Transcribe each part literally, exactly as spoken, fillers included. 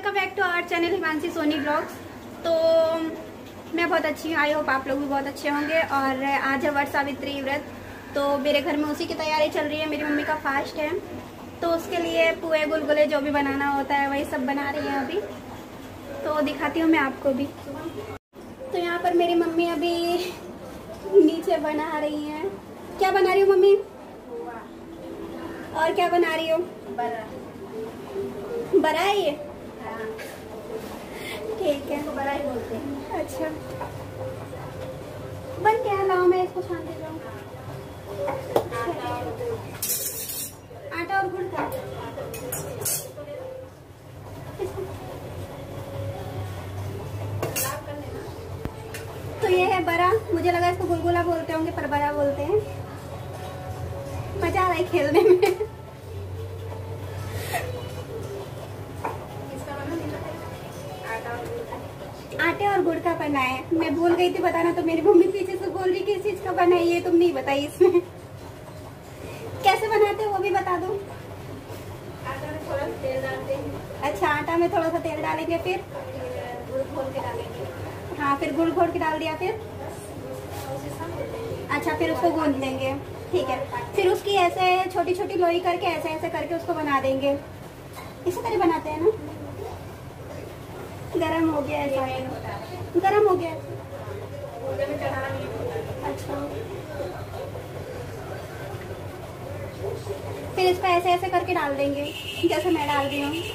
Welcome back to our channel Himanshi Soni vlogs. तो मैं बहुत अच्छी हूँ, आई होप आप लोग भी बहुत अच्छे होंगे। और आज है वट सावित्री व्रत, तो मेरे घर में उसी की तैयारी चल रही है। मेरी मम्मी का फास्ट है, तो उसके लिए पुए गुलगुले जो भी बनाना होता है वही सब बना रही है अभी। तो दिखाती हूँ मैं आपको भी। तो यहाँ पर मेरी मम्मी अभी नीचे बना रही हैं। क्या बना रही हो मम्मी? और क्या बना रही हो? बरा बरा है ये? ठीक है, तो बरा ही बोलते हैं। अच्छा बन क्या है? लाओ मैं इसको छान दे जाऊँ। आटा और गुड़ का। तो ये है बरा। मुझे लगा इसको गुलगुला बोलते होंगे पर बरा बोलते हैं। मजा आ रहा है खेलने में। आटे और गुड़ का बना है। मैं भूल गई थी बताना, तो मेरी मम्मी पीछे से बोल रही किस चीज का बना है, ये तुम नहीं बताई। इसमें कैसे बनाते हो वो भी बता दो। आटा में थोड़ा सा तेल डालते हैं। अच्छा, आटा में थोड़ा सा तेल डालेंगे, फिर गुड़ घोल के डालेंगे। हाँ, फिर गुड़ घोल के डाल दिया, फिर अच्छा फिर उसको गूंद लेंगे। ठीक है, फिर उसकी ऐसे छोटी छोटी लोई करके ऐसे ऐसे करके उसको बना देंगे। इसी तरह बनाते हैं ना। गरम हो गया ऐसा, गरम हो गया। अच्छा, फिर इसको ऐसे ऐसे करके डाल देंगे जैसे मैं डाल रही हूँ।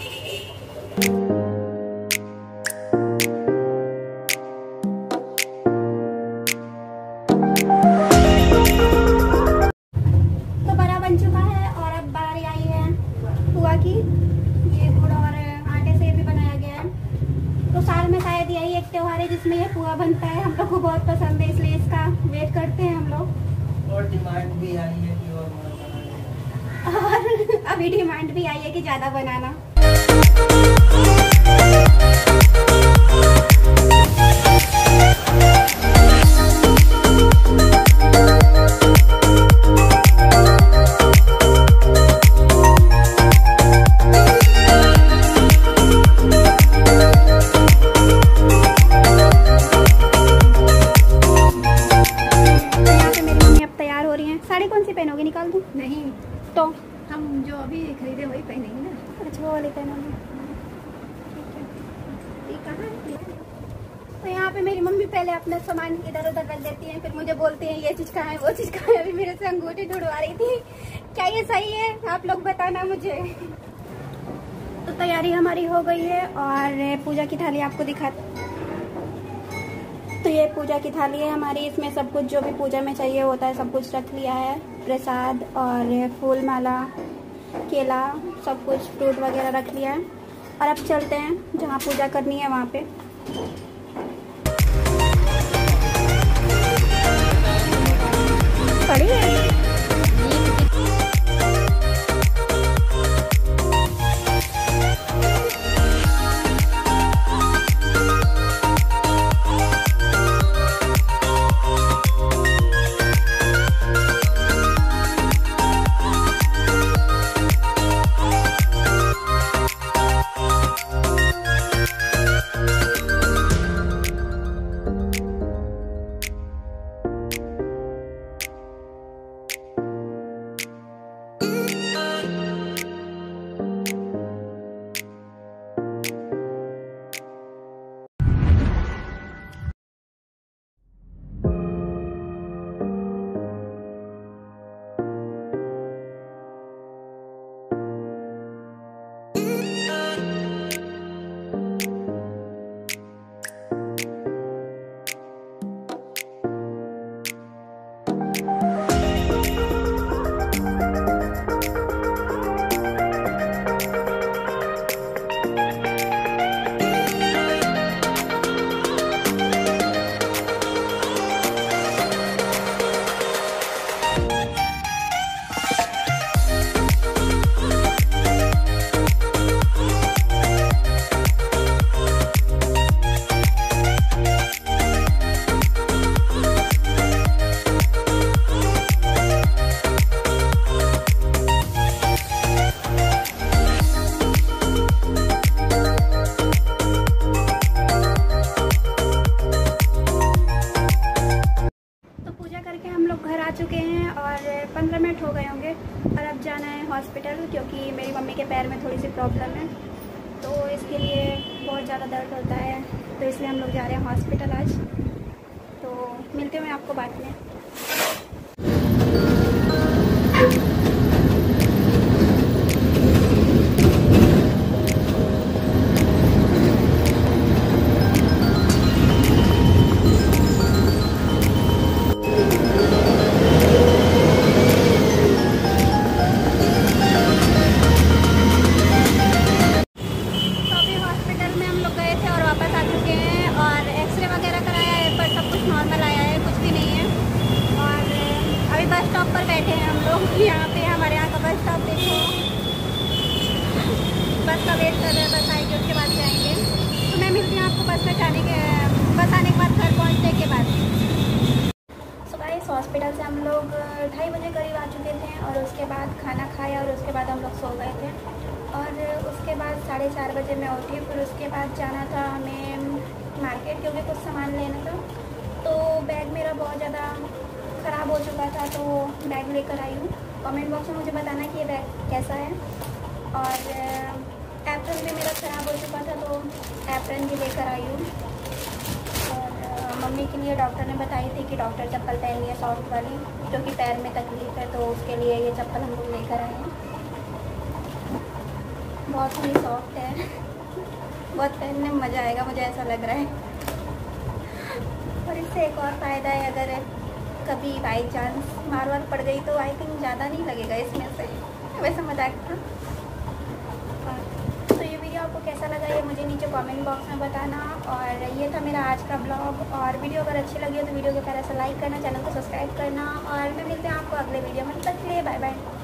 तो बड़ा बन चुका है और अब बारी आई है पुआ की। ये गुड़ और आटे से भी बनाया गया है। तो साल में शायद यही एक त्योहार है जिसमें ये पुआ बनता है। हम लोग को बहुत पसंद है, इसलिए इसका वेट करते हैं हम लोग। और डिमांड भी आई है कि और और अभी डिमांड भी आई है कि ज्यादा बनाना। साड़ी कौन सी पहनोगे? निकाल दूं? नहीं, तो हम जो अभी खरीदे वही पहनेंगे ना। अच्छा, वो वाली पहनोगे। ये कहाँ है? तो यहाँ पे मेरी मम्मी पहले अपना सामान इधर उधर रख देती है, फिर मुझे बोलती हैं ये चीज कहाँ है, वो चीज कहाँ है। अभी मेरे से अंगूठी ढूंढवा रही थी। क्या ये सही है? आप लोग बताना मुझे। तो तैयारी हमारी हो गई है और पूजा की थाली आपको दिखाते। तो ये पूजा की थाली है हमारी। इसमें सब कुछ जो भी पूजा में चाहिए होता है सब कुछ रख लिया है। प्रसाद और फूल माला, केला, सब कुछ फ्रूट वगैरह रख लिया है। और अब चलते हैं जहाँ पूजा करनी है वहाँ पे। पड़ी है। तो इसके लिए बहुत ज़्यादा दर्द होता है, तो इसलिए हम लोग जा रहे हैं हॉस्पिटल आज। तो मिलते हैं मैं आपको बाद में। बस स्टॉप पर बैठे हैं हम लोग। यहाँ पे हमारे यहाँ का बस स्टॉप देखो, बस का वेट कर रहे हैं, बस आएगी उसके बाद जाएंगे। तो मैं मिलती हूँ आपको बस में जाने के, बस आने के बाद घर पहुँचने के बाद। सुबह इस हॉस्पिटल से हम लोग ढाई बजे करीब आ चुके थे और उसके बाद खाना खाया और उसके बाद हम लोग सो गए थे। और उसके बाद साढ़े चार बजे मैं उठी, फिर उसके बाद जाना था हमें मार्केट क्योंकि कुछ सामान लेना था। तो बैग मेरा बहुत ज़्यादा ख़राब हो चुका था, तो बैग लेकर आई हूँ। कमेंट बॉक्स में मुझे बताना कि ये बैग कैसा है। और एप्रन भी मेरा ख़राब हो चुका था, तो एप्रन भी लेकर आई हूँ। और मम्मी के लिए डॉक्टर ने बताई थी कि डॉक्टर चप्पल पहनी है सॉफ्ट वाली, क्योंकि पैर में तकलीफ है, तो उसके लिए ये चप्पल हम लोग लेकर आए हैं। बहुत ही सॉफ्ट है, बहुत पहनने में मज़ा आएगा, मुझे ऐसा लग रहा है। और इससे एक और फ़ायदा है, अगर कभी बाई चांस मार वार पड़ गई तो आई थिंक ज़्यादा नहीं लगेगा इसमें से, वैसे मजाक था। तो ये वीडियो आपको कैसा लगा ये मुझे नीचे कमेंट बॉक्स में बताना। और ये था मेरा आज का ब्लॉग। और वीडियो अगर अच्छी लगी हो तो वीडियो को प्यारा सा लाइक करना, चैनल को सब्सक्राइब करना। और मैं मिलते हैं आपको अगले वीडियो में, तब तक के लिए बाय बाय।